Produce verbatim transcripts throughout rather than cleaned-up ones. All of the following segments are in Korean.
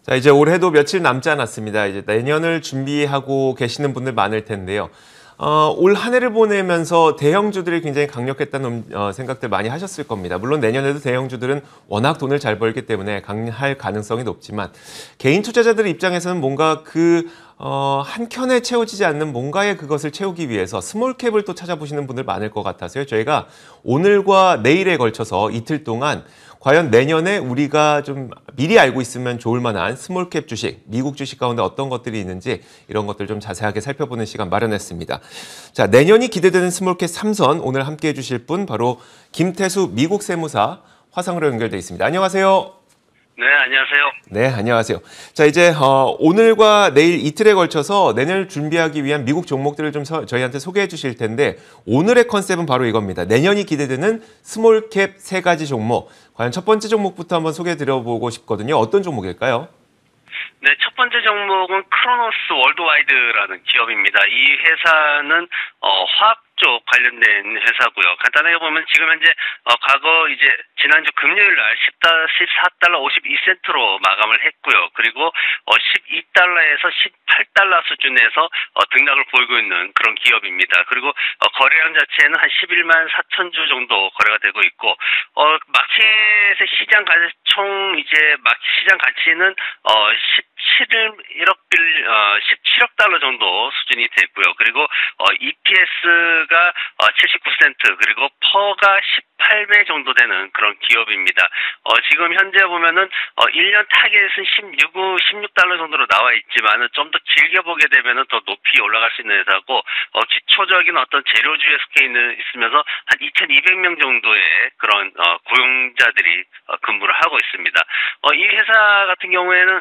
자, 이제 올해도 며칠 남지 않았습니다. 이제 내년을 준비하고 계시는 분들 많을 텐데요. 어, 올 한 해를 보내면서 대형주들이 굉장히 강력했다는 어, 생각들 많이 하셨을 겁니다. 물론 내년에도 대형주들은 워낙 돈을 잘 벌기 때문에 강할 가능성이 높지만 개인 투자자들 입장에서는 뭔가 그 어, 한 켠에 채워지지 않는 뭔가의 그것을 채우기 위해서 스몰캡을 또 찾아보시는 분들 많을 것 같아서요. 저희가 오늘과 내일에 걸쳐서 이틀 동안 과연 내년에 우리가 좀 미리 알고 있으면 좋을 만한 스몰캡 주식, 미국 주식 가운데 어떤 것들이 있는지 이런 것들 좀 자세하게 살펴보는 시간 마련했습니다. 자, 내년이 기대되는 스몰캡 삼선 오늘 함께 해주실 분 바로 김태수 미국 세무사 화상으로 연결돼 있습니다. 안녕하세요. 네, 안녕하세요. 네, 안녕하세요. 자, 이제 어, 오늘과 내일 이틀에 걸쳐서 내년을 준비하기 위한 미국 종목들을 좀 서, 저희한테 소개해 주실 텐데 오늘의 컨셉은 바로 이겁니다. 내년이 기대되는 스몰캡 세 가지 종목. 과연 첫 번째 종목부터 한번 소개해 드려보고 싶거든요. 어떤 종목일까요? 네, 첫 번째 종목은 크로노스 월드와이드라는 기업입니다. 이 회사는 어, 화학 쪽 관련된 회사고요. 간단하게 보면 지금 현재 어, 과거 이제 지난주 금요일 날 십사 달러 오십이 센트로 마감을 했고요. 그리고 어, 십이 달러에서 십팔 달러 수준에서 어, 등락을 보이고 있는 그런 기업입니다. 그리고 어, 거래량 자체는 한 십일만 사천 주 정도 거래가 되고 있고 어, 마켓의 시장 가치 총 이제 마켓 시장 가치는 어, 십칠억 빌 어, 십칠억 달러 정도 수준이 되고요. 그리고 어, 이피에스가 어, 칠십구 센트 그리고 퍼가 십팔 배 정도 되는 그런 기업입니다. 어, 지금 현재 보면은 어, 일 년 타겟은 십육, 십육 달러 정도로 나와 있지만은 좀 더 길게 보게 되면은 더 높이 올라갈 수 있는 회사고 어, 기초적인 어떤 재료주에 속해 있는 있으면서 한 이천이백 명 정도의 그런 어, 고용자들이 어, 근무를 하고 있습니다. 어, 이 회사 같은 경우에는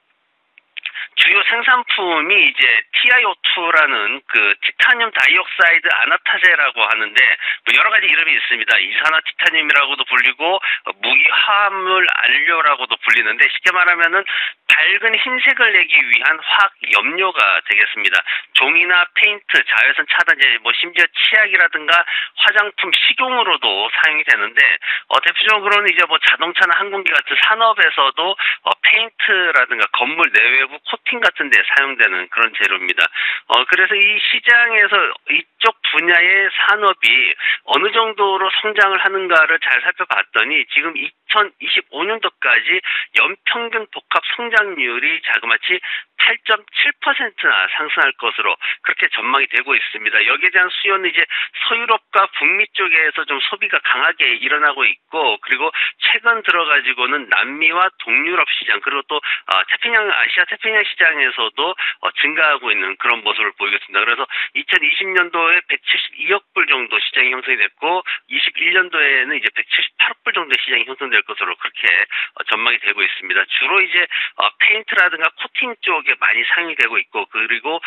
주요 생산품이 이제 티아이오투라는 그 티타늄 다이옥사이드 아나타제라고 하는데 뭐 여러 가지 이름이 있습니다. 이산화 티타늄이라고도 불리고 무기 화합물 안료라고도 불리는데 쉽게 말하면은 밝은 흰색을 내기 위한 화학 염료가 되겠습니다. 종이나 페인트, 자외선 차단제, 뭐 심지어 치약이라든가 화장품, 식용으로도 사용이 되는데 어, 대표적으로는 이제 뭐 자동차나 항공기 같은 산업에서도 어, 페인트라든가 건물 내외부 코팅 같은 데 사용되는 그런 재료입니다. 어, 그래서 이 시장에서 이쪽 분야의 산업이 어느 정도로 성장을 하는가를 잘 살펴봤더니 지금 이천이십오 년도까지 연평균 복합 성장률이 자그마치 팔 점 칠 퍼센트나 상승할 것으로 그렇게 전망이 되고 있습니다. 여기에 대한 수요는 이제 서유럽과 북미 쪽에서 좀 소비가 강하게 일어나고 있고 그리고 최근 들어가지고는 남미와 동유럽 시장 그리고 또 어, 태평양 아시아 태평양 시장에서도 어, 증가하고 있는 그런 모습을 보이겠습니다. 그래서 이천이십 년도에 백칠십이억 불 정도 시장이 형성이 됐고 이십일 년도에는 이제 백칠십팔억 불 정도 시장이 형성될 것으로 그렇게 어, 전망이 되고 있습니다. 주로 이제 어, 페인트라든가 코팅 쪽에 많이 사용이 되고 있고 그리고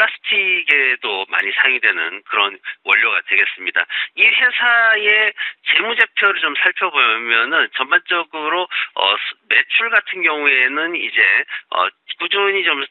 플라스틱에도 많이 사용이 되는 그런 원료가 되겠습니다. 이 회사의 재무제표를 좀 살펴보면은 전반적으로 어, 매출 같은 경우에는 이제 어, 꾸준히 좀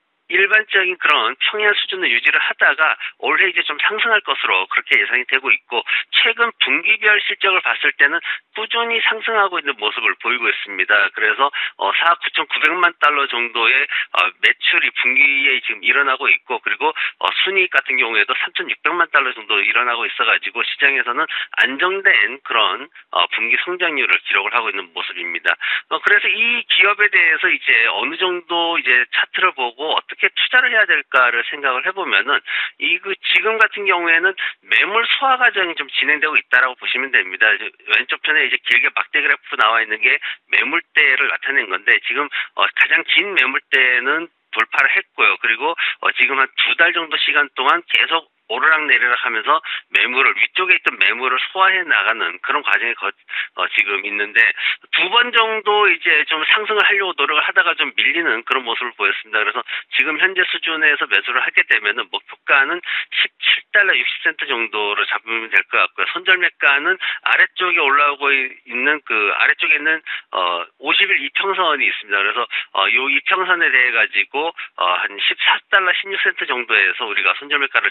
일반적인 그런 평이한 수준을 유지를 하다가 올해 이제 좀 상승할 것으로 그렇게 예상이 되고 있고 최근 분기별 실적을 봤을 때는 꾸준히 상승하고 있는 모습을 보이고 있습니다. 그래서 어, 사억 구천구백만 달러 정도의 어, 매출이 분기에 지금 일어나고 있고 그리고 어, 순이익 같은 경우에도 삼천육백만 달러 정도 일어나고 있어가지고 시장에서는 안정된 그런 어, 분기 성장률을 기록을 하고 있는 모습입니다. 어, 그래서 이 기업에 대해서 이제 어느 정도 이제 차트를 보고 어떻게 어떻게 투자를 해야 될까를 생각을 해보면은 이 그 지금 같은 경우에는 매물 소화 과정이 좀 진행되고 있다라고 보시면 됩니다. 왼쪽 편에 이제 길게 막대 그래프 나와 있는 게 매물대를 나타낸 건데 지금 어 가장 긴 매물대는 돌파를 했고요. 그리고 어 지금 한 두 달 정도 시간 동안 계속 오르락 내리락 하면서 매물을 위쪽에 있던 매물을 소화해 나가는 그런 과정이 거, 어, 지금 있는데 두 번 정도 이제 좀 상승을 하려고 노력을 하다가 좀 밀리는 그런 모습을 보였습니다. 그래서 지금 현재 수준에서 매수를 하게 되면은 목표가는 십칠 달러 육십 센트 정도로 잡으면 될 것 같고요. 손절매가는 아래쪽에 올라오고 있는 그 아래쪽에 있는 어 오십 일 이평선이 있습니다. 그래서 어 요 이평선에 대해 가지고 어 한 십사 달러 십육 센트 정도에서 우리가 손절매가를 잡으면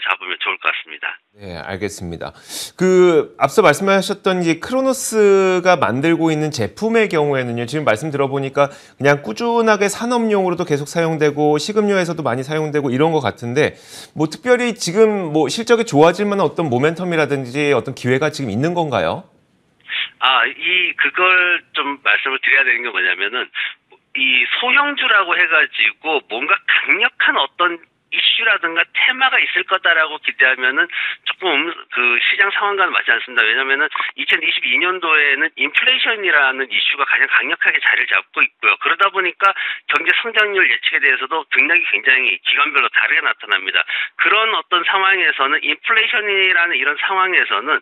좋을 것 같습니다. 네, 알겠습니다. 그 앞서 말씀하셨던 이 크로노스가 만들고 있는 제품의 경우에는요. 지금 말씀 들어보니까 그냥 꾸준하게 산업용으로도 계속 사용되고 식음료에서도 많이 사용되고 이런 것 같은데 뭐 특별히 지금 뭐 실적이 좋아질 만한 어떤 모멘텀이라든지 어떤 기회가 지금 있는 건가요? 아, 이 그걸 좀 말씀을 드려야 되는 게 뭐냐면은 이 소형주라고 해가지고 뭔가 강력한 어떤 이슈라든가 테마가 있을 거다라고 기대하면은 조금 그 시장 상황과는 맞지 않습니다. 왜냐면은 이천이십이 년도에는 인플레이션이라는 이슈가 가장 강력하게 자리를 잡고 있고요. 그러다 보니까 경제 성장률 예측에 대해서도 등락이 굉장히 기관별로 다르게 나타납니다. 그런 어떤 상황에서는 인플레이션이라는 이런 상황에서는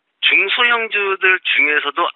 중소형주들 중에서도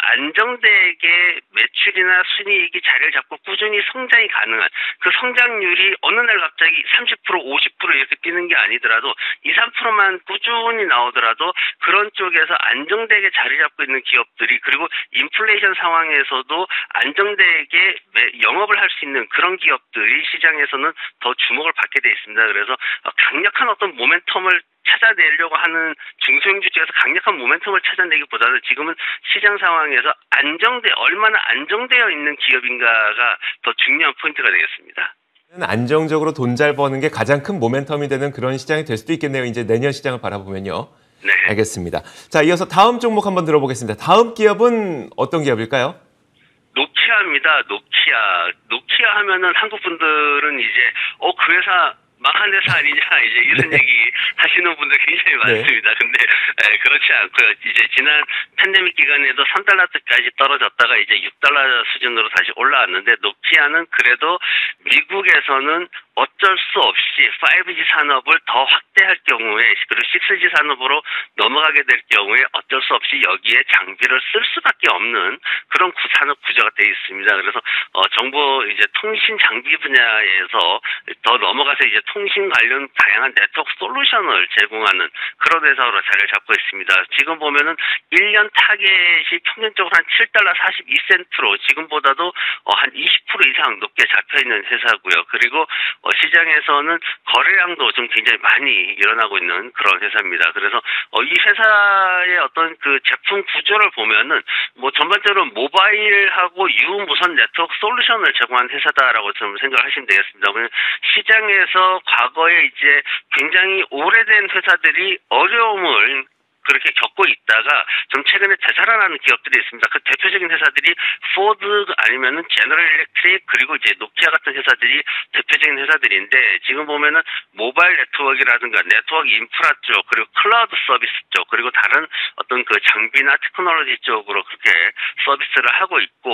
안정되게 매출이나 순이익이 자리를 잡고 꾸준히 성장이 가능한 그 성장률이 어느 날 갑자기 삼십 퍼센트, 오십 퍼센트 이렇게 뛰는 게 아니더라도 이, 삼 퍼센트만 꾸준히 나오더라도 그런 쪽에서 안정되게 자리 잡고 있는 기업들이 그리고 인플레이션 상황에서도 안정되게 영업을 할 수 있는 그런 기업들이 시장에서는 더 주목을 받게 돼 있습니다. 그래서 강력한 어떤 모멘텀을 찾아내려고 하는 중소형주 쪽에서 강력한 모멘텀을 찾아내기보다는 지금은 시장 상황에서 안정돼 얼마나 안정되어 있는 기업인가가 더 중요한 포인트가 되겠습니다. 안정적으로 돈 잘 버는 게 가장 큰 모멘텀이 되는 그런 시장이 될 수도 있겠네요. 이제 내년 시장을 바라보면요. 네. 알겠습니다. 자, 이어서 다음 종목 한번 들어보겠습니다. 다음 기업은 어떤 기업일까요? 노키아입니다. 노키아. 노키아 하면은 한국 분들은 이제 어 그 회사 망한 회사 아니냐 이제 이런 네. 얘기 하시는 분들 굉장히 많습니다. 네. 근데 에, 그렇지 않고요. 이제 지난 팬데믹 기간에도 삼 달러대까지 떨어졌다가 이제 육 달러 수준으로 다시 올라왔는데 노키아는 그래도 미국에서는 어쩔 수 없이 파이브지 산업을 더 확대할 경우에 그리고 식스지 산업으로 넘어가게 될 경우에 어쩔 수 없이 여기에 장비를 쓸 수밖에 없는 그런 산업 구조가 되어 있습니다. 그래서 어, 정보 이제 통신 장비 분야에서 더 넘어가서 이제 통신 관련 다양한 네트워크 솔루션을 제공하는 그런 회사로 자리를 잡고 있습니다. 지금 보면은 일 년 타겟이 평균적으로 한 칠 달러 사십이 센트로 지금보다도 어, 한 이십 퍼센트 이상 높게 잡혀 있는 회사고요. 그리고 어, 시장에서는 거래량도 좀 굉장히 많이 일어나고 있는 그런 회사입니다. 그래서 어, 이 회사의 어떤 그 제품 구조를 보면은 뭐 전반적으로 모바일하고 유무선 네트워크 솔루션을 제공한 회사다라고 좀 생각을 하시면 되겠습니다. 시장에서 과거에 이제 굉장히 오래된 회사들이 어려움을 그렇게 겪고 있다가 좀 최근에 되살아나는 기업들이 있습니다. 그 대표적인 회사들이 포드 아니면은 제너럴 일렉트릭 그리고 이제 노키아 같은 회사들이 대표적인 회사들인데 지금 보면은 모바일 네트워크라든가 네트워크 인프라 쪽 그리고 클라우드 서비스 쪽 그리고 다른 어떤 그 장비나 테크놀로지 쪽으로 그렇게 서비스를 하고 있고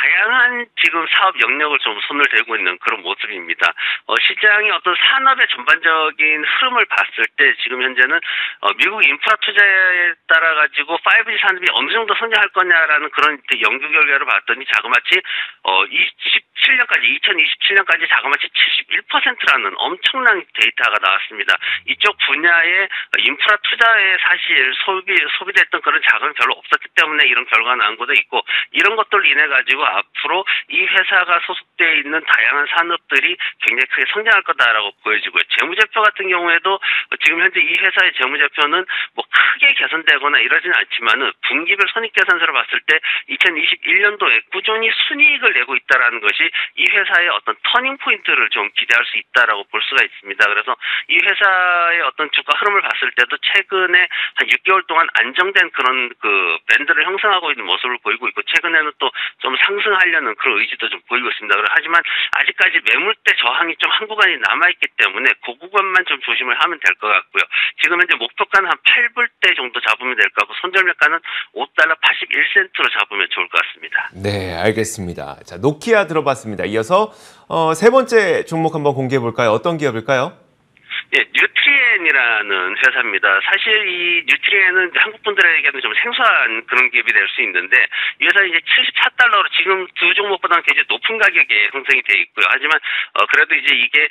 다양한 지금 사업 영역을 좀 손을 대고 있는 그런 모습입니다. 어, 시장의 어떤 산업의 전반적인 흐름을 봤을 때 지금 현재는 어, 미국 인프라 투자에 따라 가지고 파이브지 산업이 어느 정도 성장할 거냐라는 그런 연구 결과를 봤더니 자그마치 어 이십칠 년까지 이천이십칠 년까지 자그마치 칠십일 퍼센트라는 엄청난 데이터가 나왔습니다. 이쪽 분야의 인프라 투자에 사실 소비 소비됐던 그런 자금이 별로 없었기 때문에 이런 결과가 나온 것도 있고 이런 것들로 인해 가지고 앞으로 이 회사가 소속되어 있는 다양한 산업들이 굉장히 크게 성장할 거다라고 보여지고요. 재무제표 같은 경우에도 지금 현재 이 회사의 재무제표는 뭐 크게 개선되거나 이러지는 않지만은 분기별 손익계산서를 봤을 때 이천이십일 년도에 꾸준히 순이익을 내고 있다라는 것이 이 회사의 어떤 터닝 포인트를 좀 기대할 수 있다라고 볼 수가 있습니다. 그래서 이 회사의 어떤 주가 흐름을 봤을 때도 최근에 한 육 개월 동안 안정된 그런 그 밴드를 형성하고 있는 모습을 보이고 있고 최근에는 또 좀 상승하려는 그런 의지도 좀 보이고 있습니다. 하지만 아직까지 매물대 저항이 좀 한 구간이 남아있기 때문에 그 구간만 좀 조심을 하면 될 것 같고요. 지금 현재 목표가는 한 팔 불대 정도 잡으면 될 것 같고 손절매가는 오 달러 팔십일 센트로 잡으면 좋을 것 같습니다. 네, 알겠습니다. 자, 노키아 들어봤습니다. 이어서 어, 세 번째 종목 한번 공개해 볼까요? 어떤 기업일까요? 예, 뉴트리엔이라는 회사입니다. 사실 이 뉴트리엔은 한국 분들에게는 좀 생소한 그런 기업이 될 수 있는데 이 회사 이제 칠십사 달러로 지금 두 종목보다는 굉장히 높은 가격에 형성이 되어 있고요. 하지만 어, 그래도 이제 이게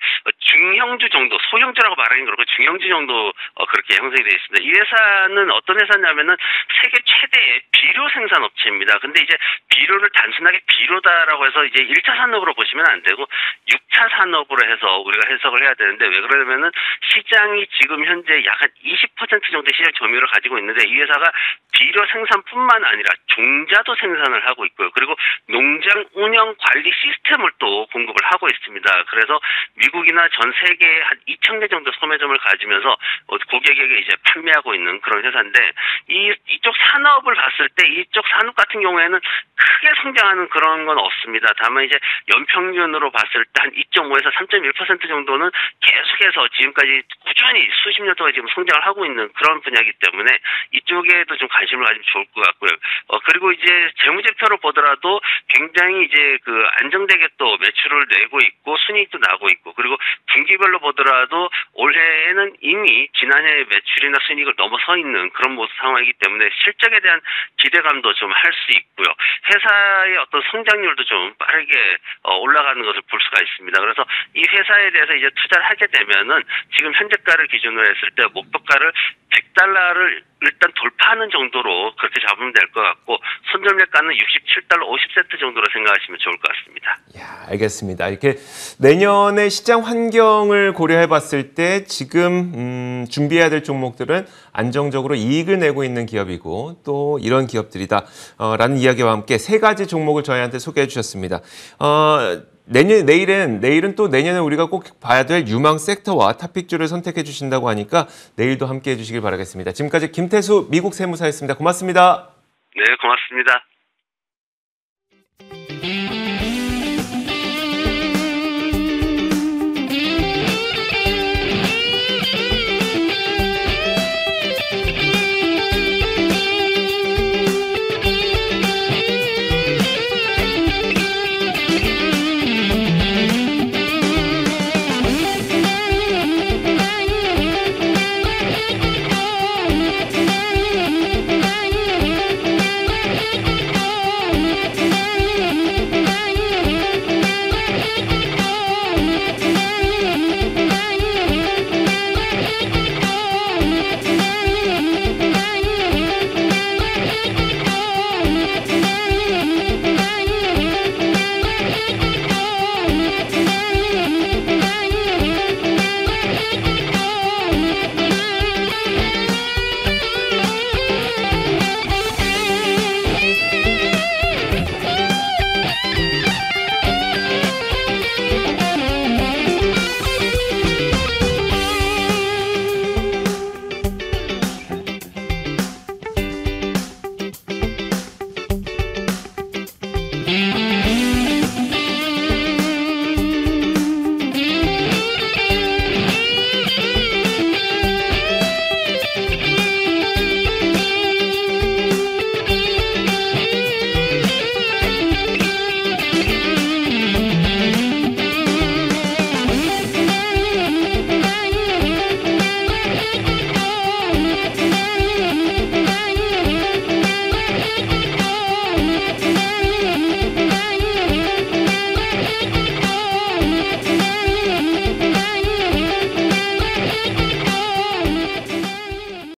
중형주 정도, 소형주라고 말하긴 그렇고 중형주 정도 어, 그렇게 형성이 되어 있습니다. 이 회사는 어떤 회사냐면은 세계 최대의 비료 생산 업체입니다. 근데 이제 비료를 단순하게 비료다라고 해서 이제 일 차 산업으로 보시면 안 되고 육 차 산업으로 해서 우리가 해석을 해야 되는데 왜 그러냐면은 시장이 지금 현재 약 한 이십 퍼센트 정도의 시장 점유율을 가지고 있는데 이 회사가 비료 생산뿐만 아니라 종자도 생산을 하고 있고요. 그리고 농장 운영 관리 시스템을 또 공급을 하고 있습니다. 그래서 미국이나 전 세계에 한 이천 개 정도 소매점을 가지면서 고객에게 이제 판매하고 있는 그런 회사인데 이 이쪽 산업을 봤을 때 이쪽 산업 같은 경우에는 크게 성장하는 그런 건 없습니다. 다만 이제 연평균으로 봤을 때 한 이 점 오에서 삼 점 일 퍼센트 정도는 계속해서 지금까지 꾸준히 수십 년 동안 지금 성장을 하고 있는 그런 분야이기 때문에 이쪽에도 좀 관심을 가지면 좋을 것 같고요. 어, 그리고 이제 재무제표로 보더라도 굉장히 이제 그 안정되게 또 매출을 내고 있고 순이익도 나고 있고 그리고 분기별로 보더라도 올해에는 이미 지난해 매출이나 순이익을 넘어서 있는 그런 모습 상황이기 때문에 실적에 대한 기대감도 좀 할 수 있고요. 회사의 어떤 성장률도 좀 빠르게 어, 올라가는 것을 볼 수가 있습니다. 그래서 이 회사에 대해서 이제 투자를 하게 되면은 지금 현재가를 기준으로 했을 때 목표가를 백 달러를 일단 돌파하는 정도로 그렇게 잡으면 될 것 같고 손절매가는 육십칠 달러 오십 센트 정도로 생각하시면 좋을 것 같습니다. 야, 알겠습니다. 이렇게 내년의 시장 환경을 고려해 봤을 때 지금 음, 준비해야 될 종목들은 안정적으로 이익을 내고 있는 기업이고 또 이런 기업들이다 어, 라는 이야기와 함께 세 가지 종목을 저희한테 소개해 주셨습니다. 어, 내년, 내일은, 내일은 또 내년에 우리가 꼭 봐야 될 유망 섹터와 탑픽주를 선택해 주신다고 하니까 내일도 함께 해주시길 바라겠습니다. 지금까지 김태수 미국 세무사였습니다. 고맙습니다. 네, 고맙습니다.